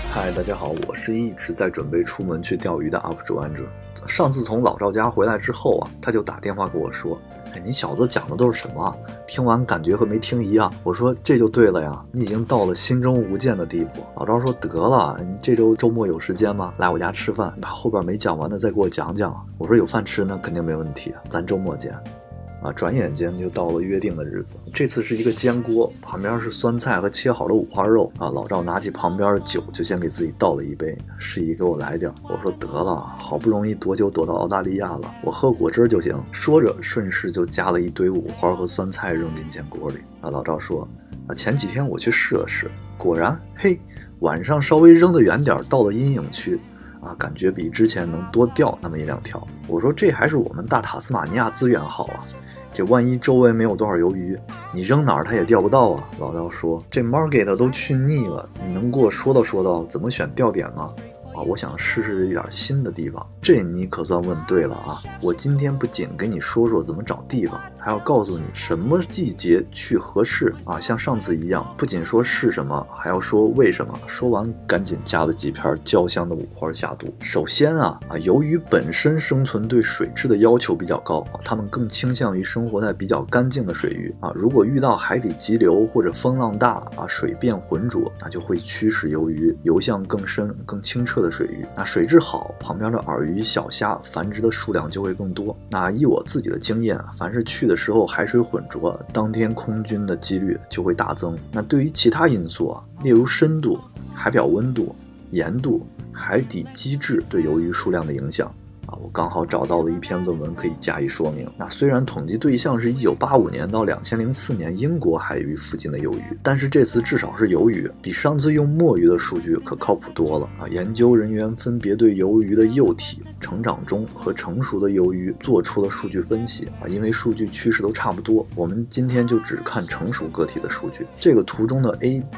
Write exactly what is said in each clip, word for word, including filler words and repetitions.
嗨，大家好，我是一直在准备出门去钓鱼的 U P 主安者。上次从老赵家回来之后啊，他就打电话跟我说，哎，你小子讲的都是什么啊？听完感觉和没听一样。我说这就对了呀，你已经到了心中无间的地步。老赵说得了，你这周周末有时间吗？来我家吃饭，把后边没讲完的再给我讲讲。我说有饭吃呢，肯定没问题，咱周末见。啊，转眼间就到了约定的日子。这次是一个煎锅，旁边是酸菜和切好的五花肉啊。老赵拿起旁边的酒，就先给自己倒了一杯，示意给我来点。我说得了，好不容易躲酒躲到澳大利亚了，我喝果汁就行。说着，顺势就加了一堆五花和酸菜扔进煎锅里。啊，老赵说，啊，前几天我去试了试，果然，嘿，晚上稍微扔得远点，到了阴影区。啊，感觉比之前能多钓那么一两条。我说这还是我们大塔斯马尼亚资源好啊，这万一周围没有多少鱿鱼，你扔哪儿它也钓不到啊。老赵说这 market 都去腻了，你能给我说道说道怎么选钓点吗？啊，我想试试一点新的地方。这你可算问对了啊！我今天不仅给你说说怎么找地方，还要告诉你什么季节去合适啊！像上次一样，不仅说是什么，还要说为什么。说完，赶紧加了几片焦香的五花下肚。首先啊啊，由于本身生存对水质的要求比较高，啊，它们更倾向于生活在比较干净的水域啊。如果遇到海底急流或者风浪大啊，水变浑浊，那就会驱使鱿鱼游向更深、更清澈的水域。那水质好，旁边的饵鱼、小虾繁殖的数量就会更多。那依我自己的经验，凡是去的时候海水浑浊，当天空军的几率就会大增。那对于其他因素啊，例如深度、海表温度、盐度、海底机制对鱿鱼数量的影响啊，我刚好找到了一篇论文可以加以说明。那虽然统计对象是一九八五年到两千零四年英国海域附近的鱿鱼，但是这次至少是鱿鱼，比上次用墨鱼的数据可靠谱多了啊！研究人员分别对鱿鱼的幼体、成长中和成熟的鱿鱼做出了数据分析啊，因为数据趋势都差不多，我们今天就只看成熟个体的数据。这个图中的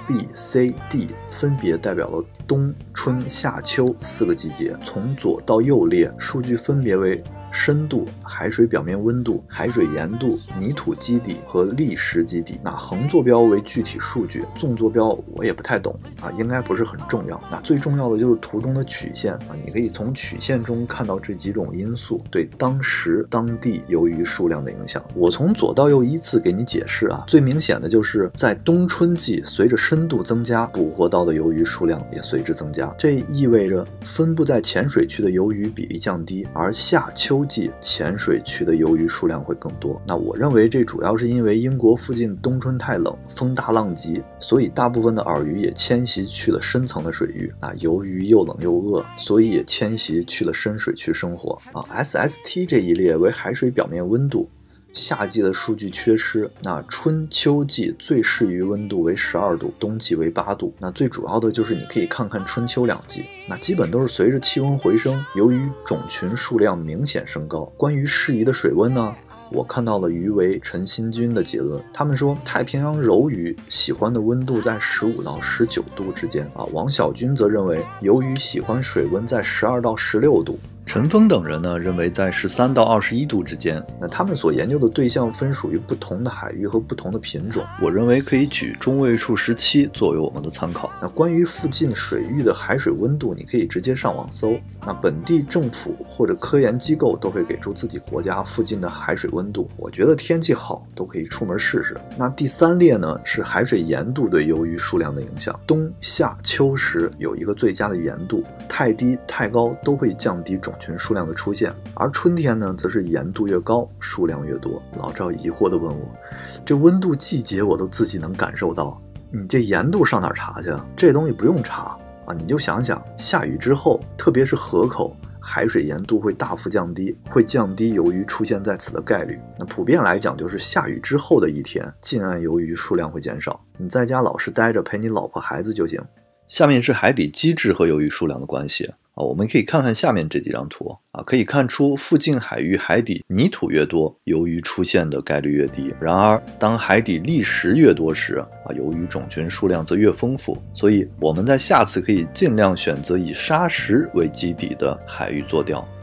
A、B、C、D 分别代表了冬、春、夏、秋四个季节，从左到右列数据分别为深度、海水表面温度、海水盐度、泥土基底和砾石基底。那横坐标为具体数据，纵坐标我也不太懂啊，应该不是很重要。那最重要的就是图中的曲线啊，你可以从曲线中看到这几种因素对当时当地鱿鱼数量的影响。我从左到右依次给你解释啊。最明显的就是在冬春季，随着深度增加，捕获到的鱿鱼数量也随之增加。这意味着分布在浅水区的鱿鱼比例降低，而夏秋季浅水区的鱿鱼数量会更多。那我认为这主要是因为英国附近冬春太冷，风大浪急，所以大部分的饵鱼也迁徙去了深层的水域。那鱿鱼又冷又饿，所以也迁徙去了深水区生活啊。S S T 这一列为海水表面温度。夏季的数据缺失，那春秋季最适于温度为十二度，冬季为八度。那最主要的就是你可以看看春秋两季，那基本都是随着气温回升，由于种群数量明显升高。关于适宜的水温呢，我看到了鱼为陈新军的结论，他们说太平洋柔鱼喜欢的温度在十五到十九度之间啊。王小军则认为鱿鱼喜欢水温在十二到十六度。陈峰等人呢认为在十三到二十一度之间。那他们所研究的对象分属于不同的海域和不同的品种，我认为可以举中位数十七作为我们的参考。那关于附近水域的海水温度，你可以直接上网搜，那本地政府或者科研机构都会给出自己国家附近的海水温度，我觉得天气好都可以出门试试。那第三列呢是海水盐度对鱿鱼数量的影响，冬夏秋时有一个最佳的盐度，太低太高都会降低种群数量的出现，而春天呢则是盐度越高数量越多。老赵疑惑地问我，这温度季节我都自己能感受到，你这盐度上哪儿查去啊？这东西不用查啊，你就想想下雨之后，特别是河口海水盐度会大幅降低，会降低鱿鱼出现在此的概率。那普遍来讲，就是下雨之后的一天，近岸鱿鱼数量会减少，你在家老实待着陪你老婆孩子就行。下面是海底机制和鱿鱼数量的关系啊，我们可以看看下面这几张图啊，可以看出附近海域海底泥土越多，鱿鱼出现的概率越低。然而，当海底砾石越多时啊，鱿鱼种群数量则越丰富。所以我们在下次可以尽量选择以沙石为基底的海域做钓。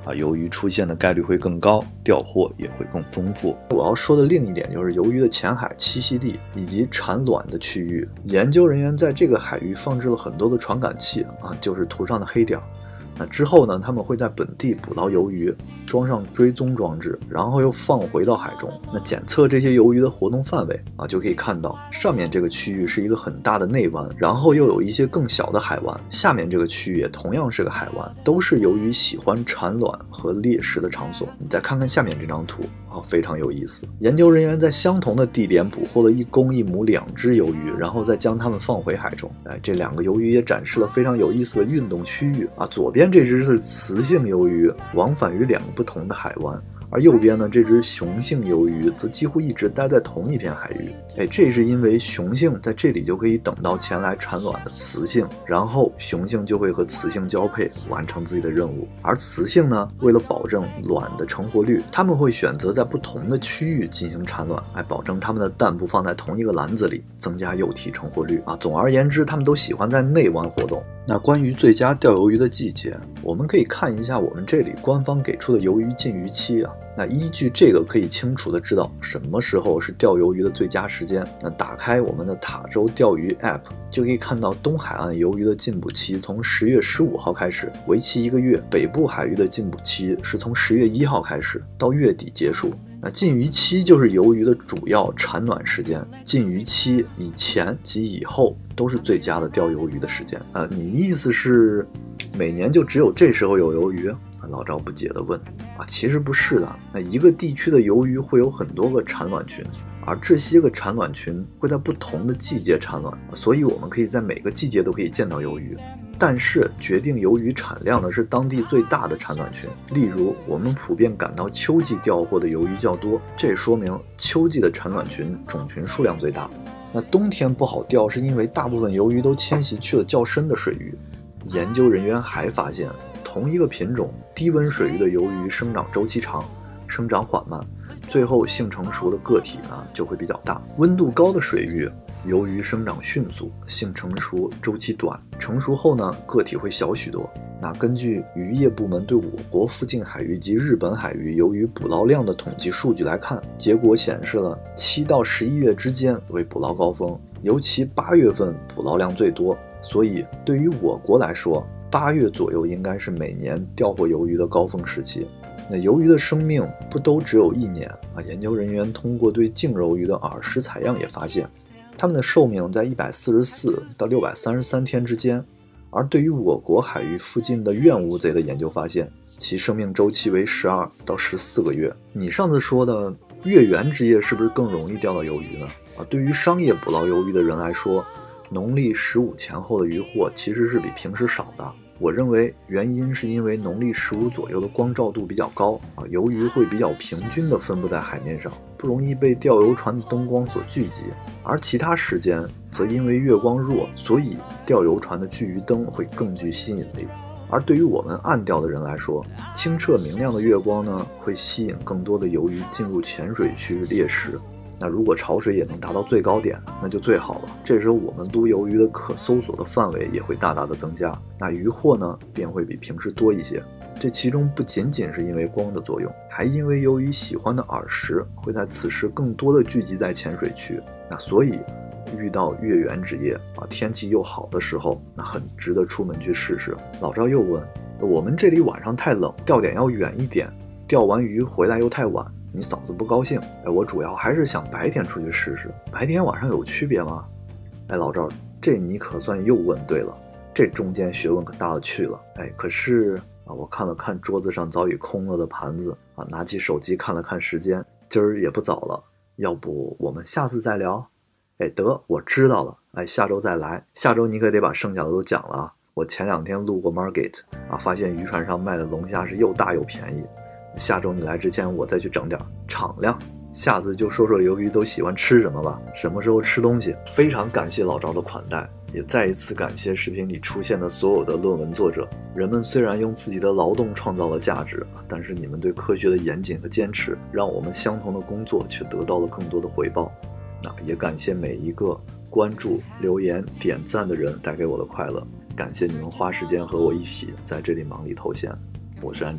啊，鱿鱼出现的概率会更高，钓获也会更丰富。我要说的另一点就是鱿鱼的浅海栖息地以及产卵的区域，研究人员在这个海域放置了很多的传感器啊，就是图上的黑点。那之后呢，他们会在本地捕捞鱿鱼，装上追踪装置，然后又放回到海中。那检测这些鱿鱼的活动范围啊，就可以看到上面这个区域是一个很大的内湾，然后又有一些更小的海湾，下面这个区域也同样是个海湾，都是鱿鱼喜欢产卵和猎食的场所。你再看看下面这张图啊，非常有意思。研究人员在相同的地点捕获了一公一母两只鱿鱼，然后再将它们放回海中。哎，这两个鱿鱼也展示了非常有意思的运动区域啊，左边这只是雌性鱿鱼，往返于两个不同的海湾，而右边呢，这只雄性鱿鱼则几乎一直待在同一片海域。哎，这是因为雄性在这里就可以等到前来产卵的雌性，然后雄性就会和雌性交配，完成自己的任务。而雌性呢，为了保证卵的成活率，它们会选择在不同的区域进行产卵，来保证它们的蛋不放在同一个篮子里，增加幼体成活率啊。总而言之，它们都喜欢在内湾活动。那关于最佳钓鱿鱼的季节，我们可以看一下我们这里官方给出的鱿鱼禁渔期啊。那依据这个可以清楚的知道什么时候是钓鱿鱼的最佳时间。那打开我们的塔州钓鱼 App， 就可以看到东海岸鱿鱼的禁捕期从十月十五号开始，为期一个月；北部海域的禁捕期是从十月一号开始，到月底结束。那禁渔期就是鱿鱼的主要产卵时间，禁渔期以前及以后都是最佳的钓鱿鱼的时间。呃，你意思是每年就只有这时候有鱿鱼？老赵不解地问。啊，其实不是的。那一个地区的鱿鱼会有很多个产卵群，而这些个产卵群会在不同的季节产卵，所以我们可以在每个季节都可以见到鱿鱼。但是决定鱿鱼产量的是当地最大的产卵群，例如我们普遍感到秋季钓获的鱿鱼较多，这说明秋季的产卵群种群数量最大。那冬天不好钓是因为大部分鱿鱼都迁徙去了较深的水域。研究人员还发现，同一个品种低温水域的鱿鱼生长周期长，生长缓慢，最后性成熟的个体呢就会比较大。温度高的水域鱿鱼生长迅速，性成熟周期短，成熟后呢个体会小许多。那根据渔业部门对我国附近海域及日本海域鱿鱼捕捞量的统计数据来看，结果显示了七到十一月之间为捕捞高峰，尤其八月份捕捞量最多。所以对于我国来说，八月左右应该是每年钓获鱿鱼的高峰时期。那鱿鱼的生命不都只有一年啊？研究人员通过对净鱿鱼的耳石采样也发现，它们的寿命在一百四十四到六百三十三天之间。而对于我国海域附近的怨乌贼的研究发现，其生命周期为十二到十四个月。你上次说的月圆之夜是不是更容易钓到鱿鱼呢？啊，对于商业捕捞鱿鱼的人来说，农历十五前后的渔获其实是比平时少的。我认为原因是因为农历十五左右的光照度比较高啊，鱿鱼会比较平均地分布在海面上，不容易被钓游船的灯光所聚集。而其他时间则因为月光弱，所以钓游船的聚鱼灯会更具吸引力。而对于我们暗钓的人来说，清澈明亮的月光呢，会吸引更多的鱿鱼进入浅水区猎食。那如果潮水也能达到最高点，那就最好了。这时候我们撸鱿鱼的可搜索的范围也会大大的增加，那渔获呢便会比平时多一些。这其中不仅仅是因为光的作用，还因为鱿鱼喜欢的饵食会在此时更多的聚集在浅水区。那所以遇到月圆之夜啊，天气又好的时候，那很值得出门去试试。老赵又问，我们这里晚上太冷，钓点要远一点，钓完鱼回来又太晚，你嫂子不高兴。哎，我主要还是想白天出去试试。白天晚上有区别吗？哎，老赵，这你可算又问对了，这中间学问可大了去了。哎，可是啊，我看了看桌子上早已空了的盘子啊，拿起手机看了看时间，今儿也不早了，要不我们下次再聊？哎，得，我知道了。哎，下周再来。下周你可得把剩下的都讲了啊。我前两天路过 Market 啊，发现渔船上卖的龙虾是又大又便宜。下周你来之前，我再去整点敞亮。下次就说说鱿鱼都喜欢吃什么吧，什么时候吃东西。非常感谢老赵的款待，也再一次感谢视频里出现的所有的论文作者。人们虽然用自己的劳动创造了价值，但是你们对科学的严谨和坚持，让我们相同的工作却得到了更多的回报。那也感谢每一个关注、留言、点赞的人带给我的快乐，感谢你们花时间和我一起在这里忙里偷闲。我是安主。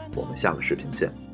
我们下个视频见。